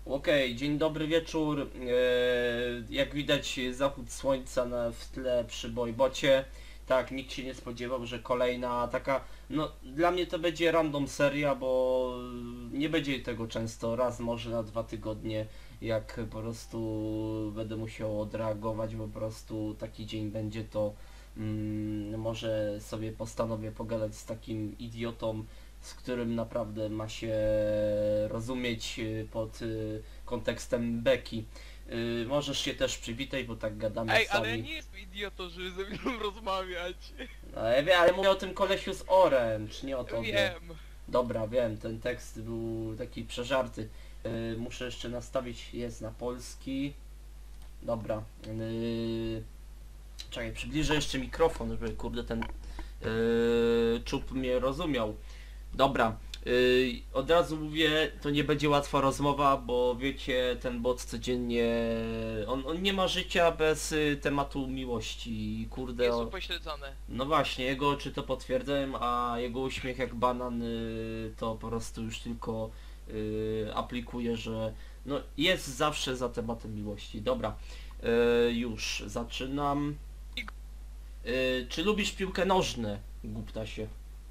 Okej, dzień dobry wieczór. Jak widać zachód słońca w tle przy Bojbocie. Tak, nikt się nie spodziewał, że kolejna taka... No, dla mnie to będzie random seria, bo nie będzie tego często, raz może na 2 tygodnie, jak po prostu będę musiał odreagować, bo po prostu taki dzień będzie, to może sobie postanowię pogadać z takim idiotą, z którym naprawdę ma się rozumieć pod kontekstem beki. Możesz się też przywitać, bo tak gadamy Ej, ale ja sami. nie jestem idiotą, żeby ze mną rozmawiać. Ale mówię o tym kolesiu z orem, czy nie o tobie? Wiem. Dobra, wiem, ten tekst był taki przeżarty. Muszę jeszcze nastawić, jest na polski. Dobra. Czekaj, przybliżę jeszcze mikrofon, żeby kurde ten czub mnie rozumiał. Dobra, od razu mówię, to nie będzie łatwa rozmowa, bo wiecie, ten bot codziennie, on nie ma życia bez tematu miłości, kurde. Jest upośledzone. No właśnie, jego oczy to potwierdzają, a jego uśmiech jak banan to po prostu już tylko aplikuje, że no jest zawsze za tematem miłości. Dobra, już zaczynam. Czy lubisz piłkę nożne, głuptasie?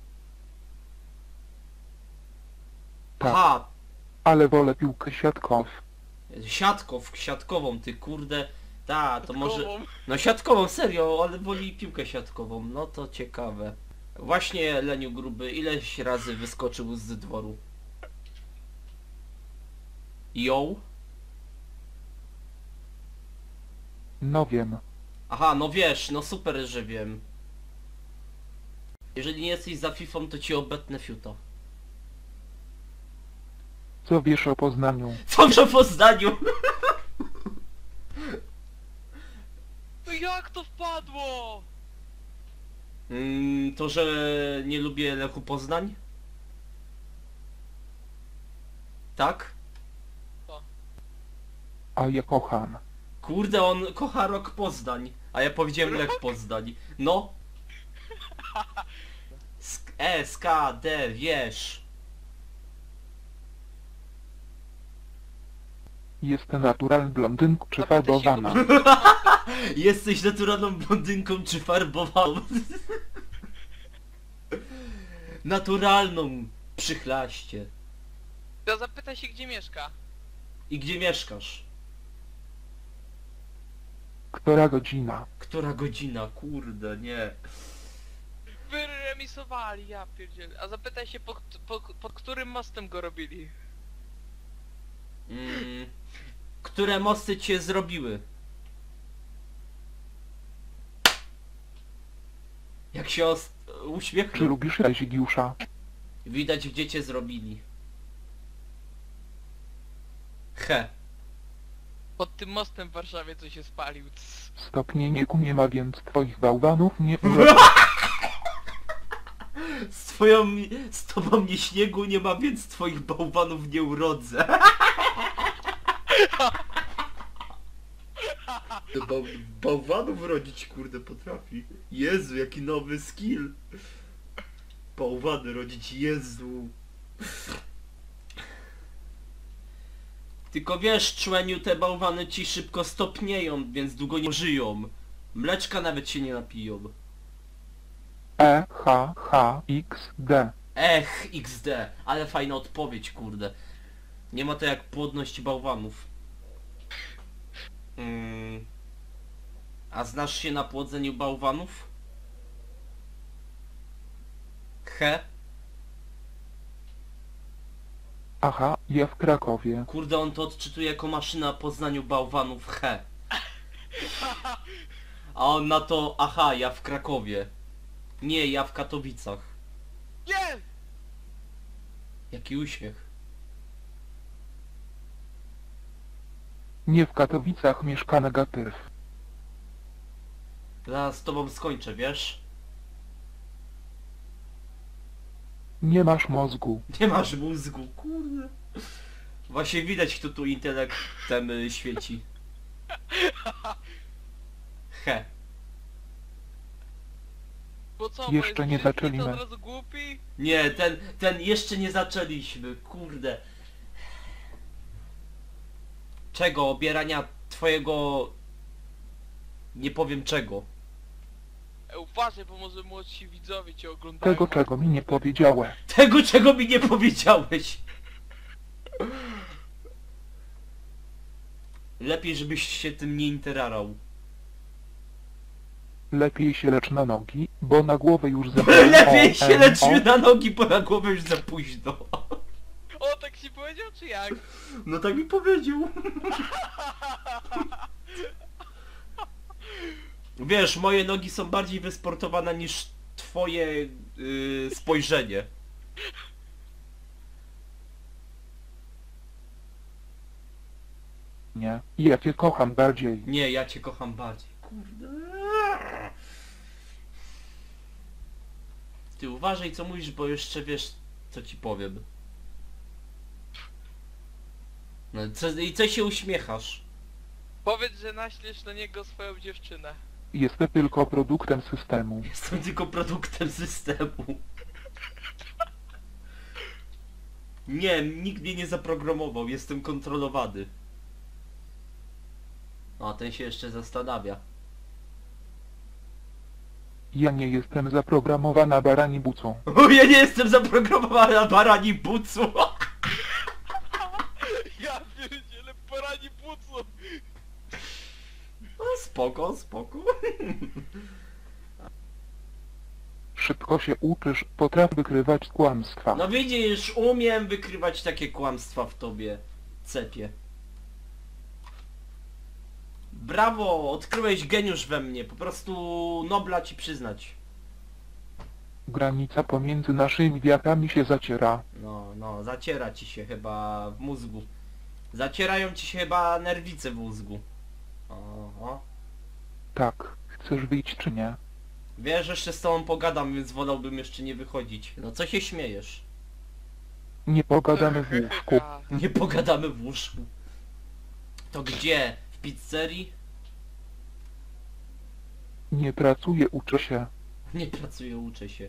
Tak, Aha, ale wolę piłkę siatkow. siatkową, ty kurde. Ta, to może... Kołą. No siatkową, serio, ale woli piłkę siatkową. No to ciekawe. Właśnie Leniu Gruby ileś razy wyskoczył z dworu? Yo? No wiem. Aha, no wiesz, no super, że wiem. Jeżeli nie jesteś za Fifą, to ci obetnę fiuta. Co wiesz o Poznaniu? Dobrze po zdaniu. No jak to wpadło? To, że nie lubię Lechu Poznań? Tak? A ja kocham. Kurde, on kocha Rok Poznań, a ja powiedziałem Lech Poznań. No. S, K, D, wiesz. Jestem naturalny blondynką czy Zapytaj się farbowana. Jesteś naturalną blondynką czy farbowaną? Naturalną, przychlaście. To zapytaj się, gdzie mieszka. I gdzie mieszkasz? Która godzina? Która godzina? Kurde, nie. Wyremisowali, ja pierdzielę. A zapytaj się, pod którym mostem go robili. Które mosty cię zrobiły? Jak się Czy uśmiechnął. lubisz Razigiusza? Widać, gdzie cię zrobili. He. Pod tym mostem w Warszawie, co się spalił. Stopnie nieku nie ma, więc twoich bałwanów nie urodzę. Z tobą mnie śniegu nie ma, więc twoich bałwanów nie urodzę. Bałwanów rodzić, kurde, potrafi. Jezu, jaki nowy skill. Bałwany rodzić, Jezu. Tylko wiesz, człeniu, te bałwany ci szybko stopnieją, więc długo nie żyją. Mleczka nawet się nie napiją. E-H-H-X-D. Ech, XD, ale fajna odpowiedź, kurde. Nie ma to jak płodność bałwanów. A znasz się na płodzeniu bałwanów? He? Aha, ja w Krakowie. Kurde, on to odczytuje jako maszyna poznaniu bałwanów, he. A on na to, aha, ja w Krakowie. Nie, ja w Katowicach. Nie! Jaki uśmiech. Nie w Katowicach mieszka negatyw. Zaraz z tobą skończę, wiesz? Nie masz mózgu. Nie masz mózgu, kurde. Właśnie widać, kto tu intelektem świeci. He. Bo co, Jeszcze bo jest nie brzydki, zaczęliśmy. to od razu głupi? Nie, ten jeszcze nie zaczęliśmy, kurde. Czego? Obierania twojego... Nie powiem czego. Uważaj, bo może młodsi widzowie cię oglądają. Tego, czego mi nie powiedziałeś. Tego, czego mi nie powiedziałeś. Lepiej, żebyś się tym nie interarał. Lepiej się lecz na nogi, bo na głowę już za Lepiej się lećmy na nogi, bo na głowę już za późno. O, tak ci powiedział, czy jak? No tak mi powiedział. Wiesz, moje nogi są bardziej wysportowane niż twoje spojrzenie. Nie, ja cię kocham bardziej. Nie, ja cię kocham bardziej. Kurde. Ty uważaj co mówisz, bo jeszcze wiesz co ci powiem. No i co się uśmiechasz? Powiedz, że naślesz na niego swoją dziewczynę. Jestem tylko produktem systemu. Jestem tylko produktem systemu. Nie, nikt mnie nie zaprogramował, jestem kontrolowany. A ten się jeszcze zastanawia. Ja nie jestem zaprogramowana barani bucą. O, ja nie jestem zaprogramowany na barani bucu. Ja pierdzielę, porani płucu! No, spoko, spoko. Szybko się uczysz, potrafisz wykrywać kłamstwa. No widzisz, umiem wykrywać takie kłamstwa w tobie, cepie. Brawo, odkryłeś geniusz we mnie, po prostu nobla ci przyznać. Granica pomiędzy naszymi wiatami się zaciera. No, zaciera ci się chyba w mózgu. Zacierają ci się chyba nerwice w mózgu. Oho. Tak, chcesz wyjść czy nie? Wiesz, że jeszcze z tobą pogadam, więc wolałbym jeszcze nie wychodzić. No co się śmiejesz? Nie pogadamy w łóżku. Nie pogadamy w łóżku. To gdzie? W pizzerii? Nie pracuję, uczę się. Nie pracuję, uczę się.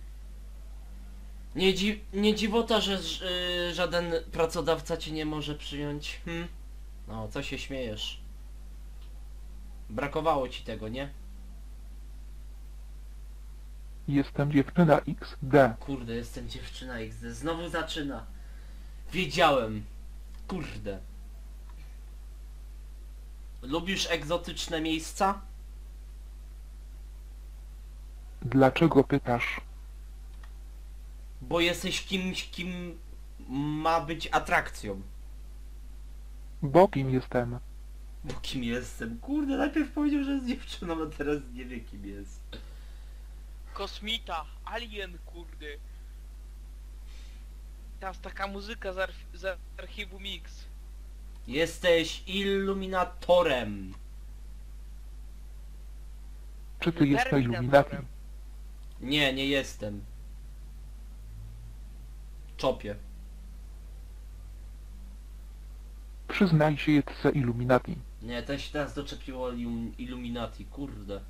Nie dziwota, że żaden pracodawca cię nie może przyjąć. No, co się śmiejesz? Brakowało ci tego, nie? Jestem dziewczyna XD. Kurde, jestem dziewczyna XD. Znowu zaczyna. Wiedziałem. Kurde. Lubisz egzotyczne miejsca? Dlaczego pytasz? Bo jesteś kimś, kim ma być atrakcją. Bo kim jestem? Bo kim jestem? Kurde, najpierw powiedział, że jest dziewczyną, a teraz nie wie kim jest. Kosmita, alien, kurde. Teraz taka muzyka z archiwum Mix. Jesteś iluminatorem. Czy ty jesteś Terminatorem. Illuminati? Nie, nie jestem. Czopie. Przyznaj się, jesteś Illuminati. Nie, ten się teraz doczepiło Illuminati, kurde.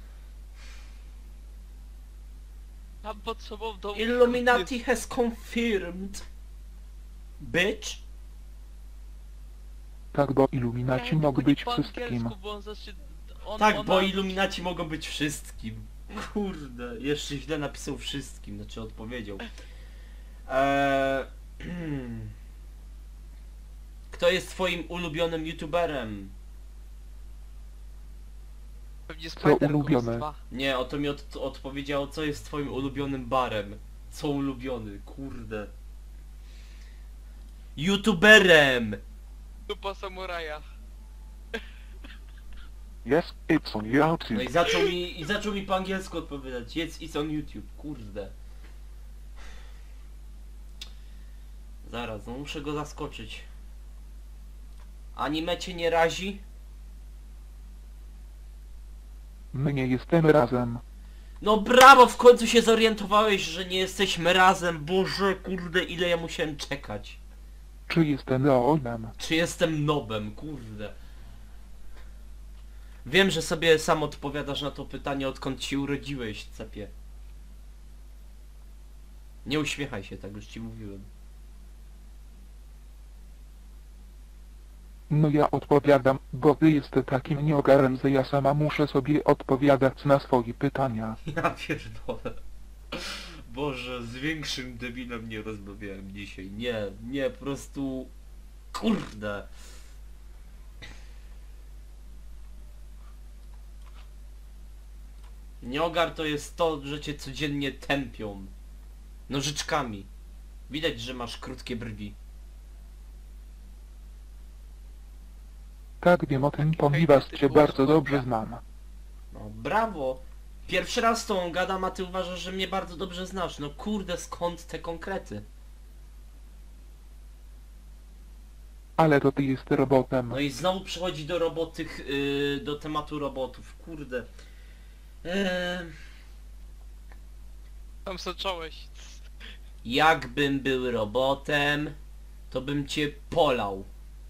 Tam pod sobą w domu... Illuminati has confirmed. Bitch. Tak, bo Illuminaci mogą być wszystkim. Bo on zacznie... Tak, bo ona- Illuminaci mogą być wszystkim. Kurde, jeszcze źle napisał wszystkim, znaczy odpowiedział. Kto jest twoim ulubionym youtuberem? Pewnie Co Spider ulubione? Ghost 2. Nie, o to mi odpowiedziało, co jest twoim ulubionym barem. Co ulubiony, kurde. YouTuberem! Dupa samuraja. Yes, it's on YouTube. No i zaczął mi po angielsku odpowiadać. It's on YouTube, kurde. Zaraz, no muszę go zaskoczyć. Anime cię nie razi? My nie jesteśmy razem. No brawo, w końcu się zorientowałeś, że nie jesteśmy razem. Boże, kurde, ile ja musiałem czekać. Czy jestem Leonem? Czy jestem nobem, kurde. Wiem, że sobie sam odpowiadasz na to pytanie, odkąd się urodziłeś, cepie. Nie uśmiechaj się, tak już ci mówiłem. No ja odpowiadam, bo ty jesteś takim nieogarem, że ja sama muszę sobie odpowiadać na swoje pytania. Ja pierdolę. Boże, z większym debilem nie rozmawiałem dzisiaj. Nie, po prostu... Kurde. Nieogar to jest to, że cię codziennie tępią. Nożyczkami. Widać, że masz krótkie brwi. Tak, wiem o tym, ponieważ cię bardzo dobrze znam. No brawo. Pierwszy raz z tobą gadam, a ty uważasz, że mnie bardzo dobrze znasz. No kurde, skąd te konkrety? Ale to ty jesteś robotem. No i znowu przychodzi do roboty, do tematu robotów. Kurde. Tam zacząłeś. Jakbym był robotem, to bym cię polał.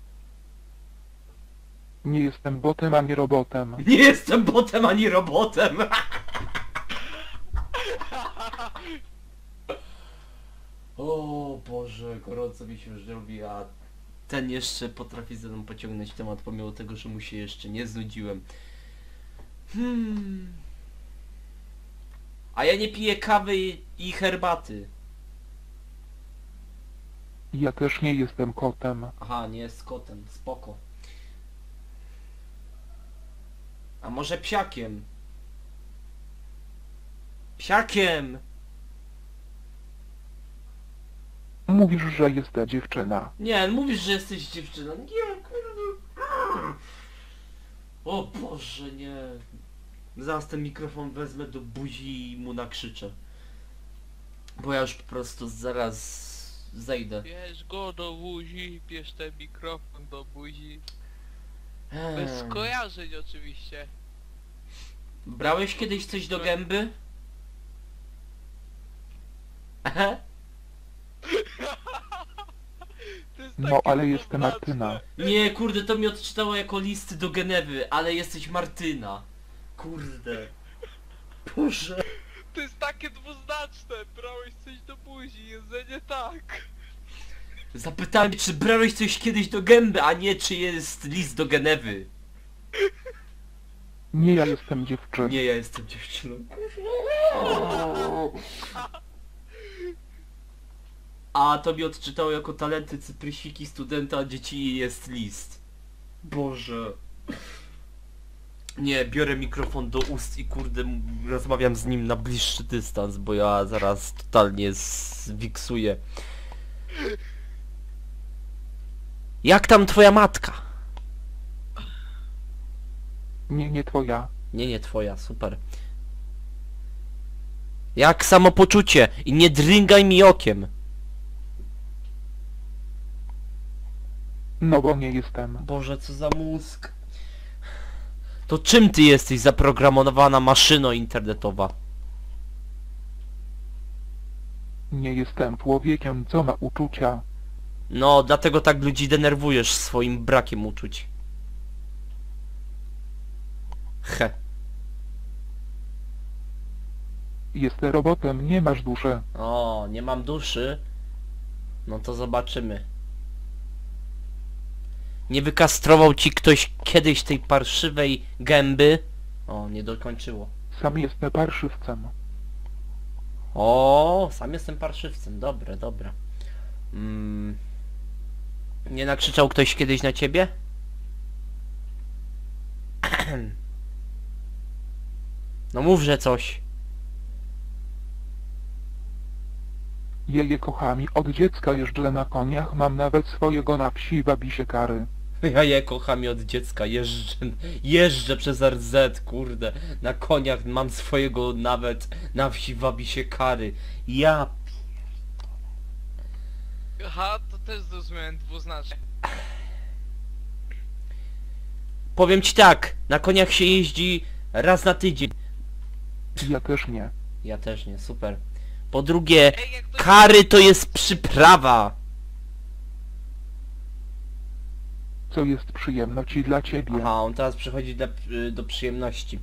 Nie jestem botem ani robotem. Nie jestem botem ani robotem. O Boże, gorąco mi się już robi, a ten jeszcze potrafi ze mną pociągnąć temat, pomimo tego, że mu się jeszcze nie znudziłem. A ja nie piję kawy i herbaty. Ja też nie jestem kotem. Aha, nie jest kotem, spoko. A może psiakiem? Psiakiem! Mówisz, że jesteś dziewczyna. Nie, mówisz, że jesteś dziewczyną. Nie, kurde. O Boże, nie. Zaraz ten mikrofon wezmę do buzi i mu nakrzyczę. Bo ja już po prostu zaraz zejdę. Bierz go do buzi, bierz ten mikrofon do buzi. Bez skojarzeń oczywiście. Brałeś kiedyś coś do gęby? To jest No, takie ale jestem dwuznaczne. Martyna. Nie, kurde, to mi odczytało jako listy do Genewy, ale jesteś Martyna. Kurde. Boże. To jest takie dwuznaczne. Brałeś coś do buzi, jedzenie tak. Zapytałem, czy brałeś coś kiedyś do gęby, a nie czy jest list do Genewy. Nie, ja jestem dziewczyną. Nie, ja jestem dziewczyną. A to mi odczytało jako talenty, cyprysiki, studenta, a dzieci jest list. Boże. Nie, biorę mikrofon do ust i kurde rozmawiam z nim na bliższy dystans, bo ja zaraz totalnie zwiksuję. Jak tam twoja matka? Nie twoja. Nie twoja, super. Jak samopoczucie i nie dręgaj mi okiem. No bo nie jestem. Boże, co za mózg. To czym ty jesteś zaprogramowana maszyno internetowa? Nie jestem człowiekiem, co ma uczucia. No, dlatego tak ludzi denerwujesz swoim brakiem uczuć. He. Jesteś robotem, nie masz duszy. O, nie mam duszy. No to zobaczymy. Nie wykastrował ci ktoś kiedyś tej parszywej gęby? O, nie dokończyło. Sam jestem parszywcem. O, sam jestem parszywcem. Dobre, dobra. Nie nakrzyczał ktoś kiedyś na ciebie? No mówże coś. Je kocham i od dziecka jeżdżę na koniach, mam nawet swojego na wsi wabi się kary. Ja je kocham i od dziecka, jeżdżę przez RZ, kurde, na koniach mam swojego nawet, na wsi wabi się kary. Ja... Aha, to też zrozumiałem dwuznacznie. Powiem ci tak, na koniach się jeździ raz na tydzień. Ja też nie. Ja też nie, super. Po drugie, Ej, jak to kary to jest przyprawa. Co jest przyjemności dla ciebie. Aha, on teraz przechodzi do przyjemności.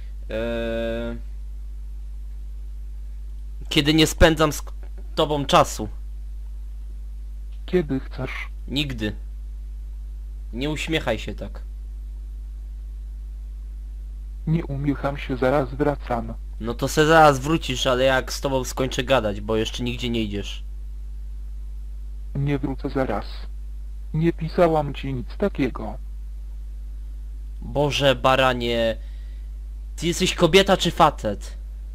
Kiedy nie spędzam z tobą czasu. Kiedy chcesz. Nigdy. Nie uśmiechaj się tak. Nie umiecham się, zaraz wracam. No to se zaraz wrócisz, ale jak z tobą skończę gadać, bo jeszcze nigdzie nie idziesz. Nie wrócę zaraz. Nie pisałam ci nic takiego. Boże baranie. Ty jesteś kobieta czy facet?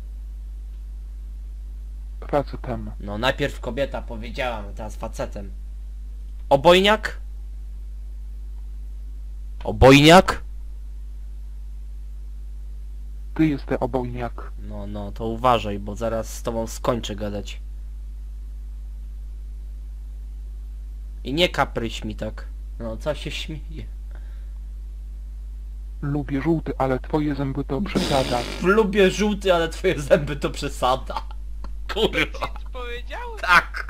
Facetem. No najpierw kobieta powiedziałam, a teraz facetem. Obojniak? Obojniak? Ty jesteś obojniak. No, to uważaj, bo zaraz z tobą skończę gadać. I nie kapryś mi tak. No, co się śmieje? Lubię żółty, ale twoje zęby to przesada. Lubię żółty, ale twoje zęby to przesada. Kurwa. Ci powiedział? Tak.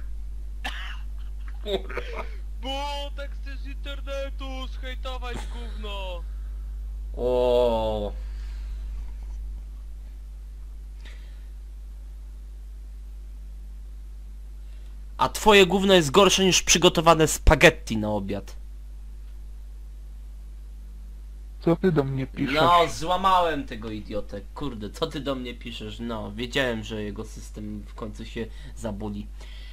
Kurwa. Bo tak chcesz z internetu zhejtować gówno. O. A twoje gówno jest gorsze niż przygotowane spaghetti na obiad. Co ty do mnie piszesz? No, złamałem tego idiotę. Kurde, co ty do mnie piszesz? No, wiedziałem, że jego system w końcu się zabuli.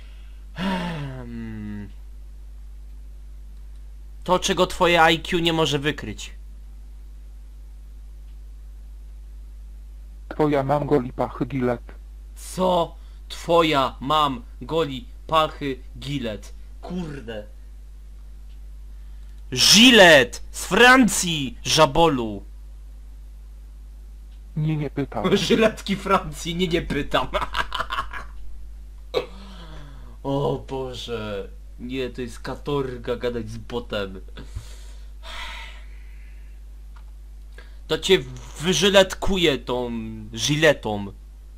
To, czego twoje IQ nie może wykryć. Twoja mam goli pachy gilet. Co? Twoja mam goli pachy gilet. Kurde. Gilet! Z Francji! Żabolu! Nie pytam. Żyletki Francji, nie pytam. O Boże. Nie, to jest katorga gadać z botem. To cię wyżyletkuje tą żyletą.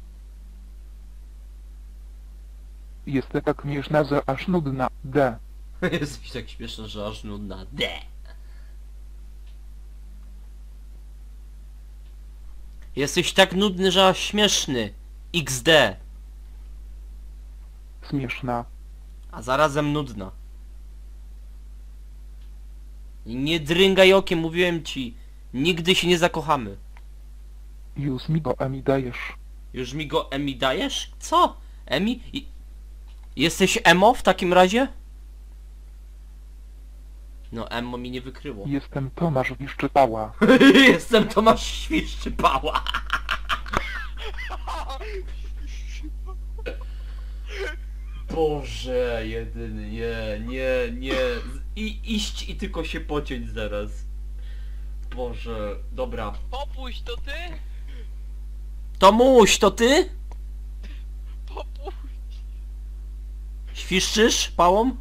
Jesteś tak śmieszna, że aż nudna. D. Jesteś tak śmieszna, że aż nudna. D. Jesteś tak nudny, że aż śmieszny. XD. Śmieszna. A zarazem nudna. Nie dręgaj okiem, mówiłem ci. Nigdy się nie zakochamy. Już mi go Emi dajesz. Już mi go Emi dajesz? Co? Emi? Jesteś emo w takim razie? No emo mi nie wykryło. Jestem Tomasz Wiszczypała. Jestem Tomasz Świszczypała. Boże, jedyny, nie. Iść i tylko się pociąć zaraz. Boże, dobra. Popuść to ty? Tomuś, to ty? Popuść. Świszczysz pałą?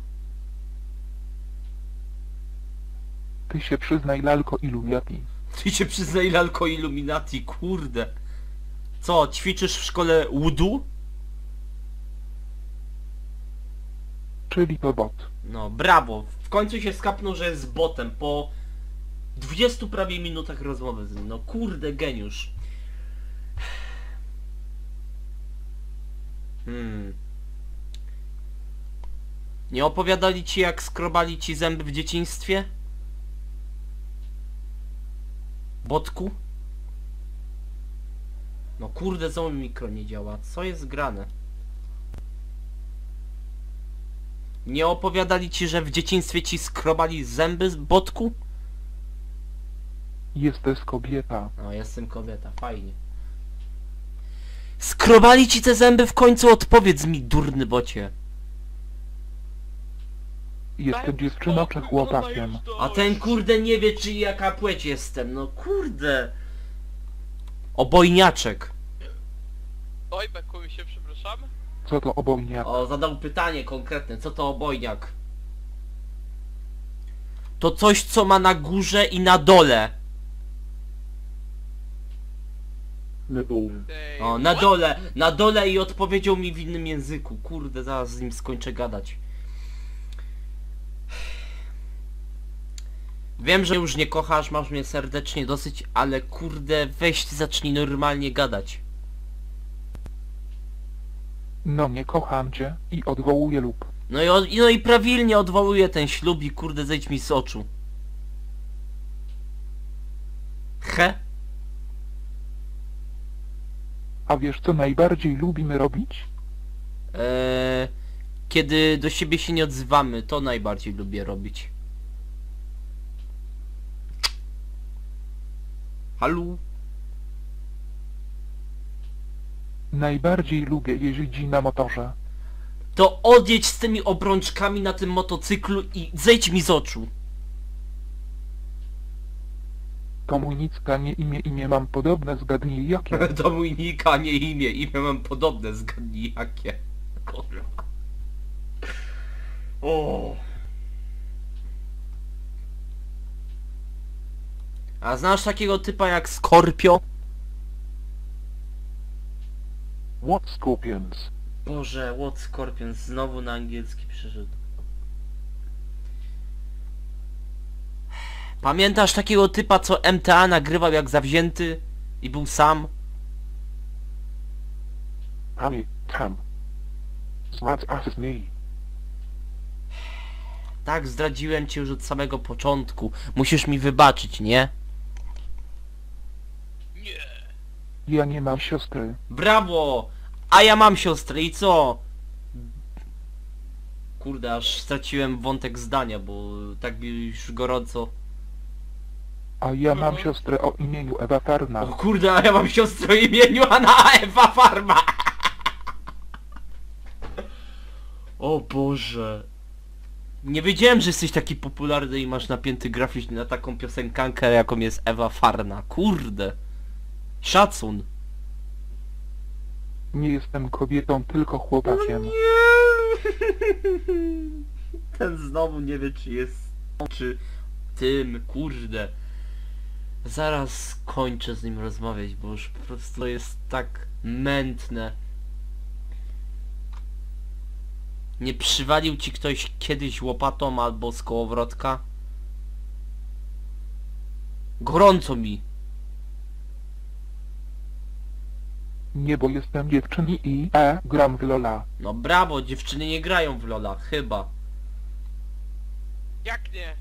Ty się przyznaj, lalko Illuminati. Ty się przyznaj, lalko Illuminati, kurde. Co, ćwiczysz w szkole wudu? Czyli to bot. No, brawo. W końcu się skapnął, że jest botem po 20 prawie minutach rozmowy z nim. No kurde, geniusz. Nie opowiadali ci, jak skrobali ci zęby w dzieciństwie? Botku? No kurde, znowu mikro nie działa. Co jest grane? Nie opowiadali ci, że w dzieciństwie ci skrobali zęby z botku? Jesteś kobieta. No, jestem kobieta, fajnie. Skrobali ci te zęby w końcu? Odpowiedz mi, durny bocie. Jestem dziewczyną czy chłopakiem. A ten kurde nie wie, czy jaka płeć jestem. No kurde. Obojniaczek. Oj, bekuj się, przepraszam. Co to obojniak? O, zadał pytanie konkretne. Co to obojniak? To coś, co ma na górze i na dole. Ej, O, na dole i odpowiedział mi w innym języku. Kurde, zaraz z nim skończę gadać. Wiem, że już nie kochasz, masz mnie serdecznie dosyć, ale kurde, weź zacznij normalnie gadać. No nie kocham cię i odwołuję lub. No i prawilnie odwołuję ten ślub i kurde, zejdź mi z oczu. He? A wiesz co najbardziej lubimy robić? Kiedy do siebie się nie odzywamy, to najbardziej lubię robić. Halo? Najbardziej lubię jeździć na motorze. To odjedź z tymi obrączkami na tym motocyklu i zejdź mi z oczu. To mój nicka, nie imię mam podobne, zgadnij jakie. To mój nick, a nie imię. Imię mam podobne, zgadnij jakie. Kurwa. O. A znasz takiego typa jak Scorpio? What Scorpions? Boże, what Scorpion znowu na angielski przeszedł. Pamiętasz takiego typa, co MTA nagrywał jak zawzięty i był sam? Tam. Smart ass me. Tak, zdradziłem cię już od samego początku. Musisz mi wybaczyć, nie? Nie. Ja nie mam siostry. Brawo! A ja mam siostrę i co? Kurde, aż straciłem wątek zdania, bo tak mi już gorąco. A ja mam siostrę o imieniu Ewa O Farna. kurde, a ja mam siostrę o imieniu Anna Ewa Farma! O Boże. Nie wiedziałem, że jesteś taki popularny i masz napięty graficznie na taką piosenkankę, jaką jest Ewa Farna. Kurde. Szacun. Nie jestem kobietą, tylko chłopakiem. Ten znowu nie wie, czy jest czy tym, kurde. Zaraz kończę z nim rozmawiać, bo już po prostu to jest tak mętne. Nie przywalił ci ktoś kiedyś łopatą albo z kołowrotka? Gorąco mi. Nie, bo jestem dziewczyni i gram w Lola. No brawo, dziewczyny nie grają w Lola, chyba. Jak nie?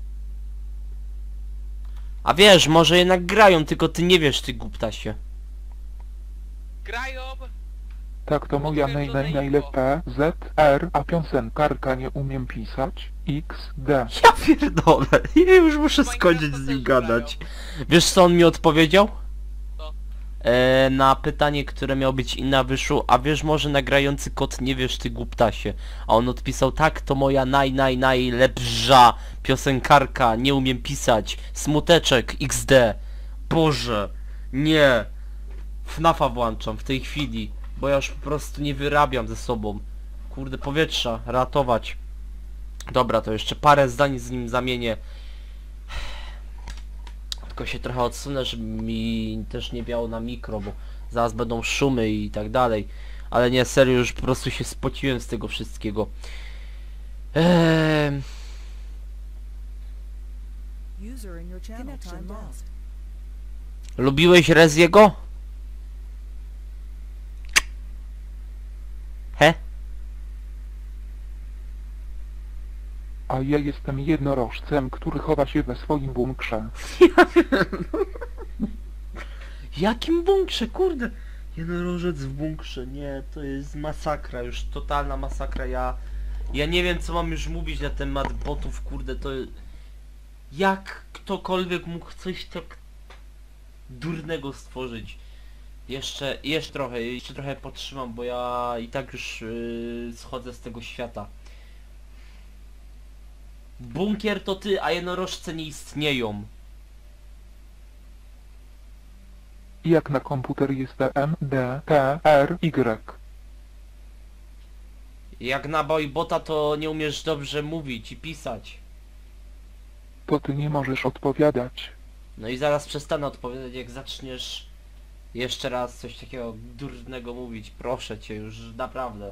A wiesz, może jednak grają, tylko ty nie wiesz, ty głuptasie. Grają? Tak to moja najlepiej Z, R, a piosenkarka nie umiem pisać, X, D. Ja pierdolę, ja już muszę skończyć z nim gadać. Wiesz co on mi odpowiedział? Co? Na pytanie, które miało być inna wyszło, a wiesz może nagrający kot nie wiesz ty głuptasie. A on odpisał tak, to moja najlepsza piosenkarka, nie umiem pisać, smuteczek XD. Boże, nie. FNAFa włączam w tej chwili, bo ja już po prostu nie wyrabiam ze sobą. Kurde, powietrza, ratować. Dobra, to jeszcze parę zdań z nim zamienię. Tylko się trochę odsunę, żeby mi też nie biało na mikro, bo zaraz będą szumy i tak dalej. Ale nie, serio, już po prostu się spociłem z tego wszystkiego. User in your channel timed out. Lubiłeś Reziego? He? A ja jestem jednorożcem, który chowa się we swoim bunkrze. Jakim bunkrze, kurde? Jednorożec w bunkrze, nie, to jest masakra, już totalna masakra, ja nie wiem co mam już mówić na temat botów, kurde, to... Jak ktokolwiek mógł coś tak durnego stworzyć? Jeszcze trochę potrzymam, bo ja i tak już schodzę z tego świata. Bunkier to ty, a jednorożce nie istnieją. Jak na komputer jest M, D, T, R, Y. Jak na boybota to nie umiesz dobrze mówić i pisać. To ty nie możesz odpowiadać. No i zaraz przestanę odpowiadać, jak zaczniesz jeszcze raz coś takiego durnego mówić. Proszę cię, już naprawdę.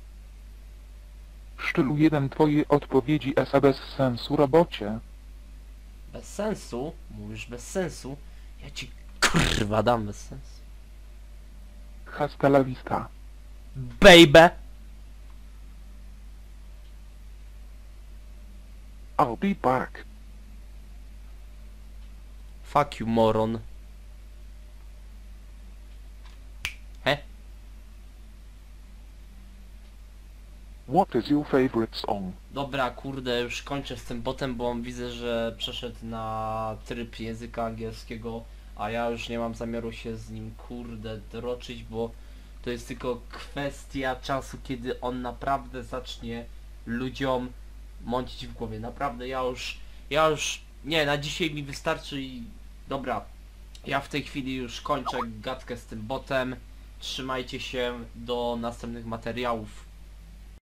Szczylu jeden twoje odpowiedzi esa bez sensu robocie. Bez sensu? Mówisz bez sensu? Ja ci kurwa dam bez sensu. Hasta la vista. Baby! I'll be back. Fuck you, moron. What is your favorite song? Dobra, kurde, już kończę z tym botem, bo widzę, że przeszedł na tryb języka angielskiego, a ja już nie mam zamiaru się z nim, kurde, droczyć, bo to jest tylko kwestia czasu, kiedy on naprawdę zacznie ludziom mącić w głowie. Naprawdę, ja już, nie, na dzisiaj mi wystarczy i dobra, ja w tej chwili już kończę gadkę z tym botem. Trzymajcie się do następnych materiałów.